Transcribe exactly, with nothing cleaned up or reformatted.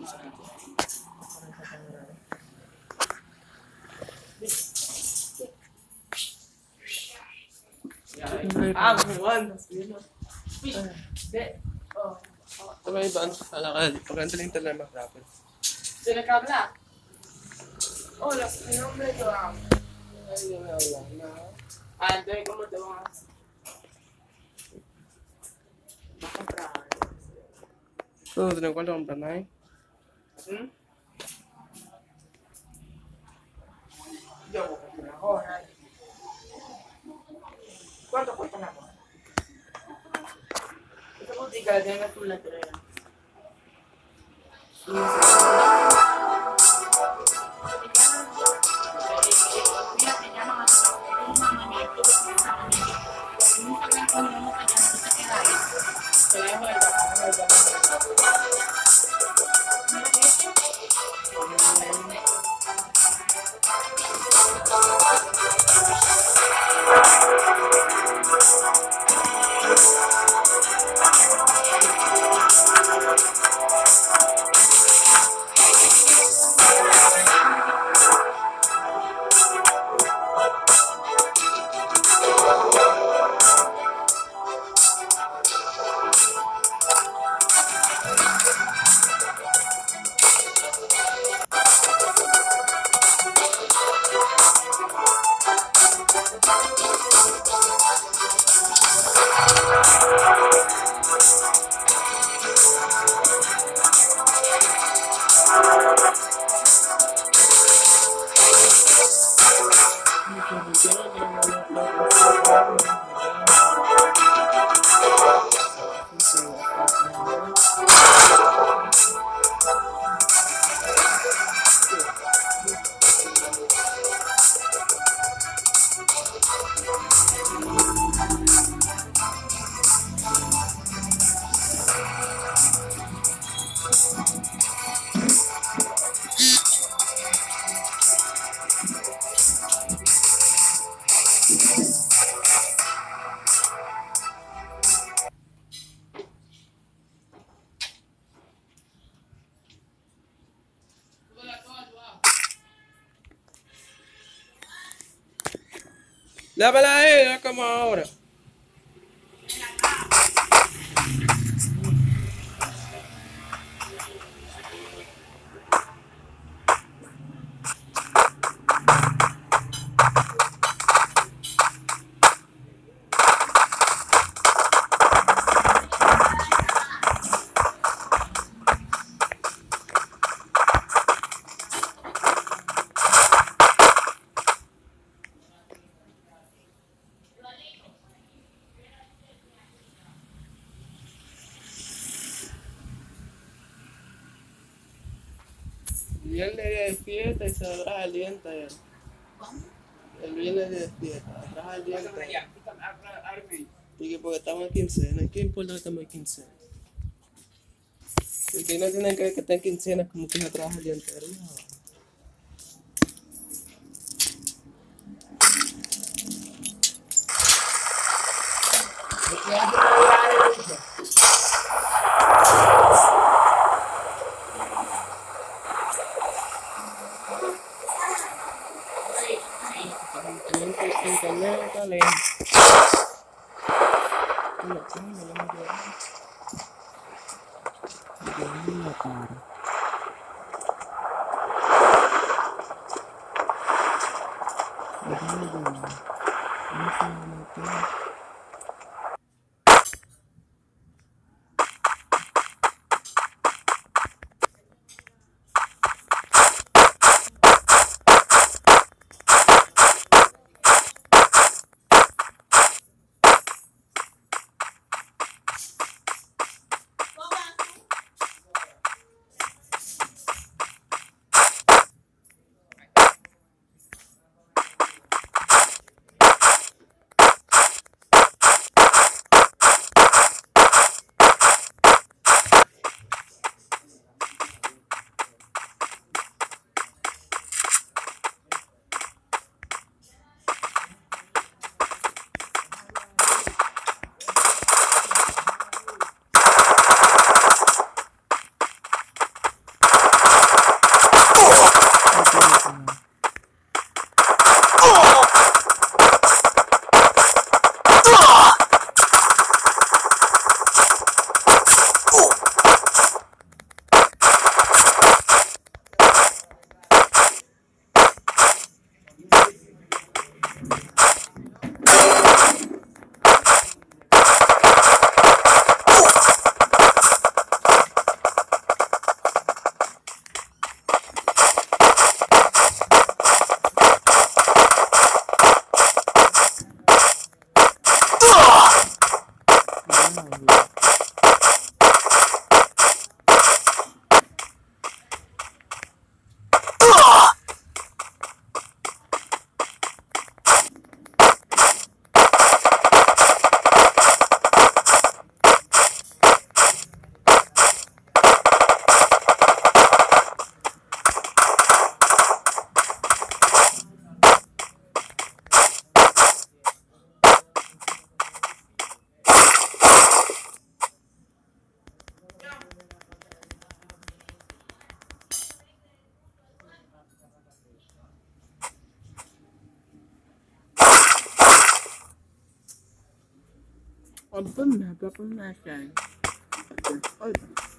Ah, buwan. Sabay ba ang alakad? Pagkanta lang talaga makrapin. Sinakabla? Oh, las nombre yo amo. Ay, yung wala na. Ah, entonces, ¿cómo te vas a hacer? Vas a comprar. So, tinagkwento kong tanay. ¿Mm? Yo voy a comprar una gorra. ¿Cuánto cuesta una gorra? Esta botica la tiene azul la entrega. Y no sé. Lávala ahí, como ahora. Y él le despierta y se atrás alienta él. Él viene y despierta, atrás alienta. Y que porque estamos en quincena, ¿qué importa que estamos en quincena? Si que no tienen que ver que estén en quincena, como que atrás alienta. Internet, dale. No, no, no, no, Open na, open na siya. Open.